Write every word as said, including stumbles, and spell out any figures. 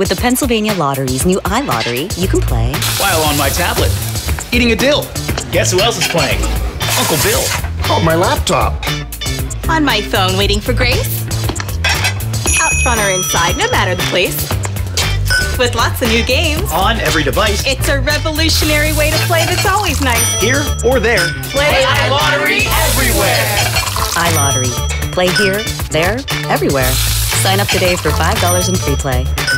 With the Pennsylvania Lottery's new iLottery, you can play while on my tablet, eating a dill. Guess who else is playing? Uncle Bill. On my laptop. On my phone, waiting for Grace. Out front or inside, no matter the place. With lots of new games. On every device. It's a revolutionary way to play that's always nice. Here or there. Play iLottery everywhere. iLottery. Play here, there, everywhere. Sign up today for five dollars in free play.